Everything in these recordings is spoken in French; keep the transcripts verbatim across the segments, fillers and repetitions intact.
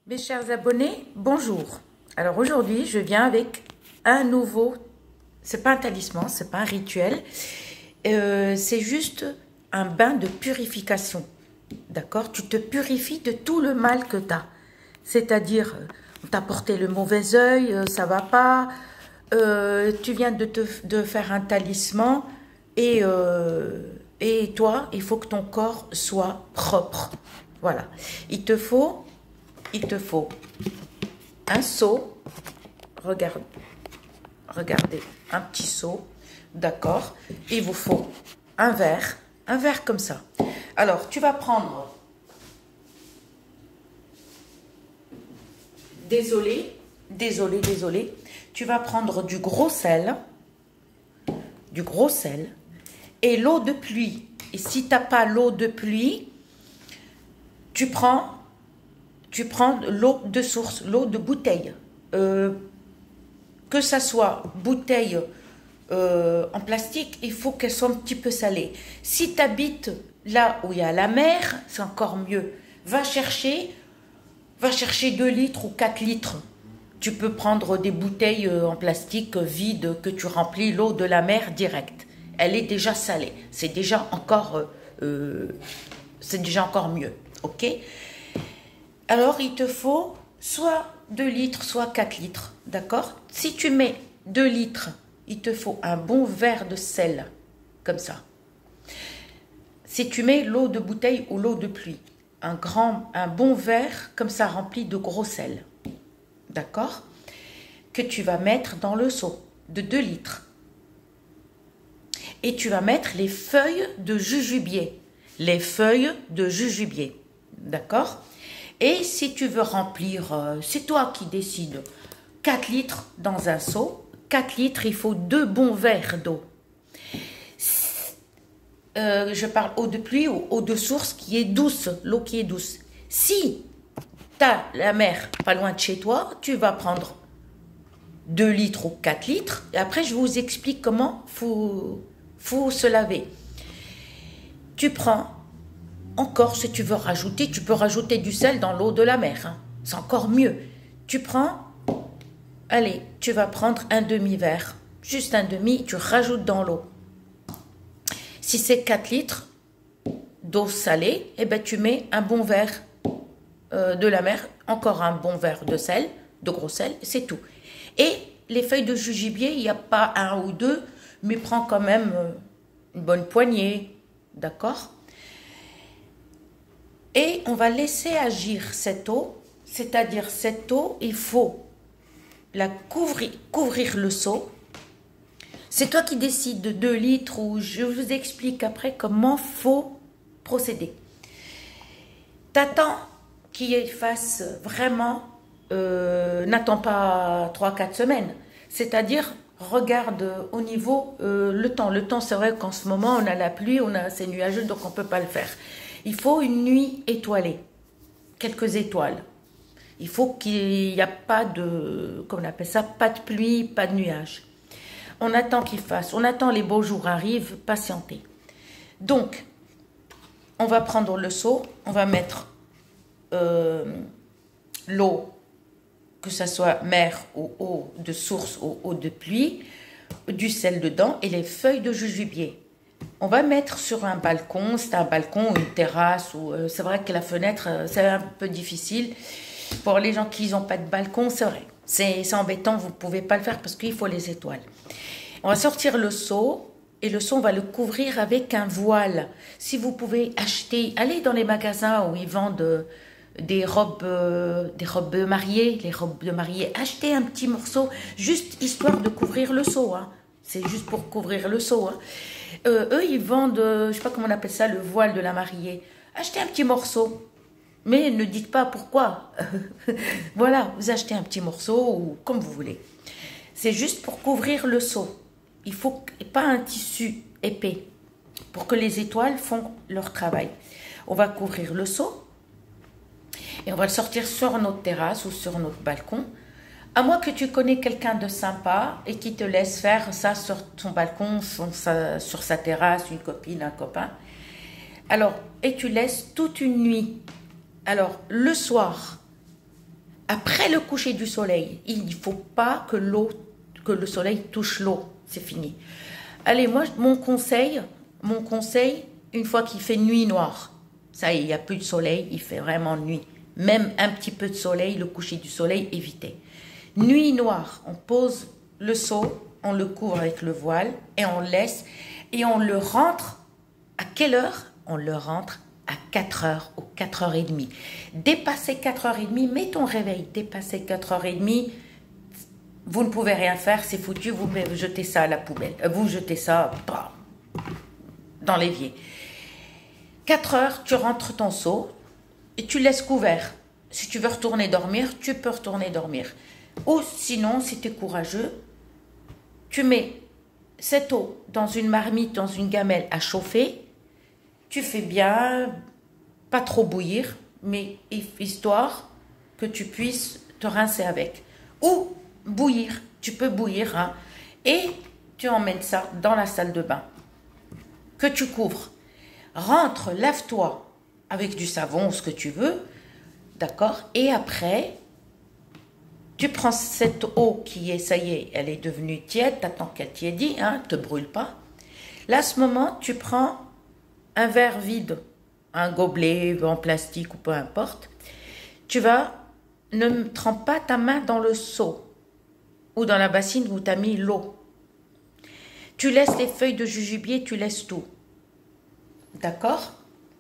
Mes chers abonnés, bonjour. Alors aujourd'hui, je viens avec un nouveau, c'est pas un talisman, c'est pas un rituel, euh, c'est juste un bain de purification. D'accord? Tu te purifies de tout le mal que tu as. C'est-à-dire, on t'a porté le mauvais œil, euh, ça va pas, euh, tu viens de, te, de faire un talisman et, euh, et toi, il faut que ton corps soit propre. Voilà. Il te faut, il te faut un seau, regarde, regardez, un petit seau, d'accord? Il vous faut un verre, un verre comme ça. Alors, tu vas prendre, désolé, désolé, désolé, tu vas prendre du gros sel, du gros sel, et l'eau de pluie. Et si tu n'as pas l'eau de pluie, tu prends, tu prends l'eau de source, l'eau de bouteille. Euh, que ça soit bouteille euh, en plastique, il faut qu'elle soit un petit peu salée. Si tu habites là où il y a la mer, c'est encore mieux. Va chercher, va chercher deux litres ou quatre litres. Tu peux prendre des bouteilles en plastique vides que tu remplis l'eau de la mer direct. Elle est déjà salée. C'est déjà encore, euh, c'est déjà encore mieux. Ok? Alors, il te faut soit deux litres, soit quatre litres. D'accord? Si tu mets deux litres, il te faut un bon verre de sel. Comme ça. Si tu mets l'eau de bouteille ou l'eau de pluie, un, grand, un bon verre comme ça rempli de gros sel. D'accord? Que tu vas mettre dans le seau de deux litres. Et tu vas mettre les feuilles de jujubier. Les feuilles de jujubier. D'accord? Et si tu veux remplir, euh, c'est toi qui décides, quatre litres dans un seau. quatre litres, il faut deux bons verres d'eau. Euh, je parle eau de pluie ou eau de source qui est douce, l'eau qui est douce. Si tu as la mer pas loin de chez toi, tu vas prendre deux litres ou quatre litres. Et après, je vous explique comment il faut, faut se laver. Tu prends... Encore, si tu veux rajouter, tu peux rajouter du sel dans l'eau de la mer. Hein. C'est encore mieux. Tu prends, allez, tu vas prendre un demi-verre. Juste un demi, tu rajoutes dans l'eau. Si c'est quatre litres d'eau salée, eh ben, tu mets un bon verre euh, de la mer, encore un bon verre de sel, de gros sel, c'est tout. Et les feuilles de jujubier, il n'y a pas un ou deux, mais prends quand même euh, une bonne poignée, d'accord ? Et on va laisser agir cette eau, c'est-à-dire cette eau, il faut la couvrir, couvrir le seau. C'est toi qui décides de deux litres ou je vous explique après comment il faut procéder. T'attends qu'il fasse vraiment, euh, n'attends pas trois quatre semaines, c'est-à-dire regarde au niveau euh, le temps. Le temps, c'est vrai qu'en ce moment, on a la pluie, on a assez nuageux, donc on ne peut pas le faire. Il faut une nuit étoilée, quelques étoiles. Il faut qu'il n'y ait pas de, comment on appelle ça, pas de pluie, pas de nuages. On attend qu'il fasse, on attend les beaux jours arrivent, patienter. Donc, on va prendre le seau, on va mettre euh, l'eau, que ce soit mer ou eau de source ou eau de pluie, du sel dedans et les feuilles de jujubier. On va mettre sur un balcon, c'est un balcon ou une terrasse, ou euh, c'est vrai que la fenêtre, euh, c'est un peu difficile. Pour les gens qui n'ont pas de balcon, c'est vrai, c'est embêtant, vous ne pouvez pas le faire parce qu'il faut les étoiles. On va sortir le seau, et le seau, on va le couvrir avec un voile. Si vous pouvez acheter, allez dans les magasins où ils vendent euh, des robes, euh, des robes de mariée, les robes de mariée, achetez un petit morceau, juste histoire de couvrir le seau, hein. C'est juste pour couvrir le seau, hein. Euh, eux, ils vendent, euh, je ne sais pas comment on appelle ça, le voile de la mariée. Achetez un petit morceau. Mais ne dites pas pourquoi. Voilà, vous achetez un petit morceau ou comme vous voulez. C'est juste pour couvrir le seau. Il faut pas un tissu épais pour que les étoiles font leur travail. On va couvrir le seau et on va le sortir sur notre terrasse ou sur notre balcon. À moins que tu connais quelqu'un de sympa et qui te laisse faire ça sur son balcon, sur sa, sur sa terrasse, une copine, un copain. Alors, et tu laisses toute une nuit. Alors, le soir, après le coucher du soleil. Il ne faut pas que l'eau, que le soleil touche l'eau. C'est fini. Allez, moi, mon conseil, mon conseil, une fois qu'il fait nuit noire, ça y est, il n'y a plus de soleil, il fait vraiment nuit. Même un petit peu de soleil, le coucher du soleil, évitez. Nuit noire, on pose le seau, on le couvre avec le voile et on laisse. Et on le rentre, à quelle heure? On le rentre à quatre heures ou quatre heures trente. Dépasser quatre heures trente, mets ton réveil. Dépasser quatre heures trente, vous ne pouvez rien faire, c'est foutu, vous jetez ça à la poubelle. Vous jetez ça bah, dans l'évier. quatre heures, tu rentres ton seau et tu laisses couvert. Si tu veux retourner dormir, tu peux retourner dormir. Ou sinon, si tu es courageux, tu mets cette eau dans une marmite, dans une gamelle à chauffer. Tu fais bien, pas trop bouillir, mais histoire que tu puisses te rincer avec. Ou bouillir, tu peux bouillir, hein, et tu emmènes ça dans la salle de bain que tu couvres. Rentre, lave-toi avec du savon, ce que tu veux, d'accord? Et après, tu prends cette eau qui est, ça y est, elle est devenue tiède, t'attends qu'elle tiédit, hein, te brûle pas. Là, à ce moment, tu prends un verre vide, un gobelet en plastique ou peu importe. Tu vas, ne trempe pas ta main dans le seau ou dans la bassine où tu as mis l'eau. Tu laisses les feuilles de jujubier, tu laisses tout. D'accord?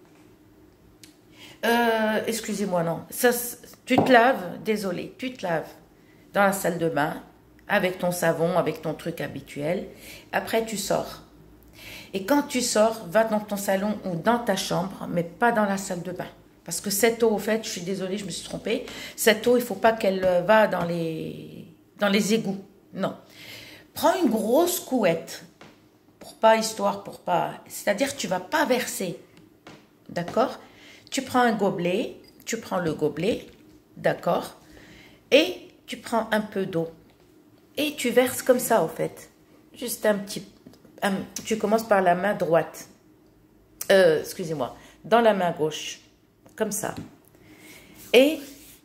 euh, Excusez-moi, non. Ça, tu te laves, désolé, tu te laves dans la salle de bain avec ton savon, avec ton truc habituel. Après, tu sors. Et quand tu sors, va dans ton salon ou dans ta chambre, mais pas dans la salle de bain. Parce que cette eau, au fait, je suis désolée, je me suis trompée. Cette eau, il ne faut pas qu'elle va dans les, dans les égouts. Non. Prends une grosse couette. Pour pas, histoire, pour pas... C'est-à-dire, tu ne vas pas verser. D'accord? Tu prends un gobelet, tu prends le gobelet, d'accord? Et tu prends un peu d'eau. Et tu verses comme ça, au fait. Juste un petit... Un, tu commences par la main droite. Euh, excusez-moi. Dans la main gauche. Comme ça. Et...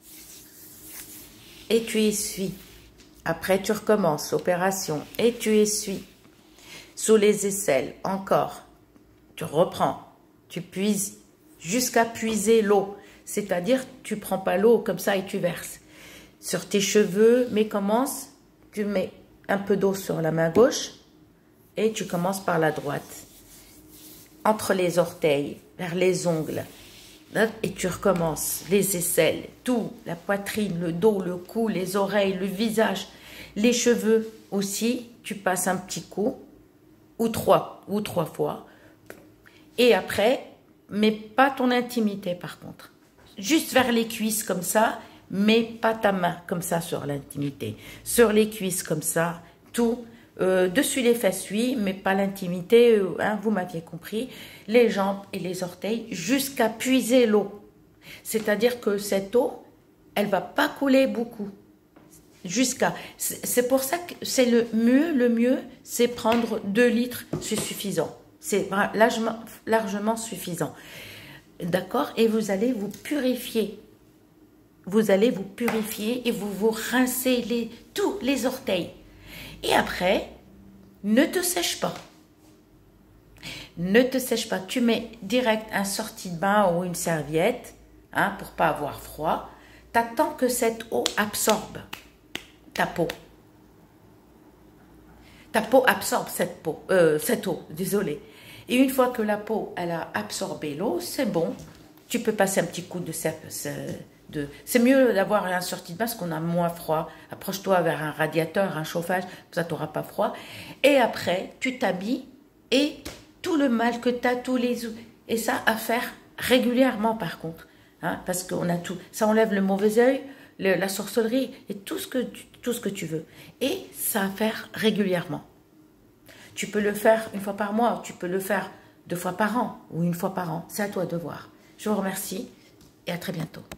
Et tu essuies. Après, tu recommences l'opération. Et tu essuies. Sous les aisselles. Encore. Tu reprends. Tu puises jusqu'à puiser l'eau. C'est-à-dire, tu ne prends pas l'eau comme ça et tu verses. Sur tes cheveux, mais commence. Tu mets un peu d'eau sur la main gauche. Et tu commences par la droite. Entre les orteils, vers les ongles. Et tu recommences. Les aisselles, tout. La poitrine, le dos, le cou, les oreilles, le visage. Les cheveux aussi. Tu passes un petit coup. Ou trois. Ou trois fois. Et après, mais pas ton intimité par contre. Juste vers les cuisses comme ça. Mais pas ta main comme ça sur l'intimité. Sur les cuisses comme ça. Tout. Euh, dessus les fesses, oui, mais pas l'intimité, euh, hein, vous m'aviez compris, les jambes et les orteils, jusqu'à puiser l'eau. C'est-à-dire que cette eau, elle va pas couler beaucoup. Jusqu'à... C'est pour ça que c'est le mieux, le mieux, c'est prendre deux litres, c'est suffisant. C'est largement, largement suffisant. D'accord? Et vous allez vous purifier. Vous allez vous purifier et vous vous rincez les, tous les orteils. Et après, ne te sèche pas. Ne te sèche pas. Tu mets direct un sortie de bain ou une serviette, hein, pour pas avoir froid. T'attends que cette eau absorbe ta peau. Ta peau absorbe cette peau, euh, cette eau, désolé. Et une fois que la peau, elle a absorbé l'eau, c'est bon. Tu peux passer un petit coup de sève. C'est mieux d'avoir un sortie de bain parce qu'on a moins froid. Approche-toi vers un radiateur, un chauffage, comme ça tu n'auras pas froid. Et après, tu t'habilles et tout le mal que tu as, tous les... Et ça, à faire régulièrement par contre. Hein, parce qu'on a tout. Ça enlève le mauvais œil, le, la sorcellerie et tout ce, que tu, tout ce que tu veux. Et ça à faire régulièrement. Tu peux le faire une fois par mois, tu peux le faire deux fois par an ou une fois par an. C'est à toi de voir. Je vous remercie et à très bientôt.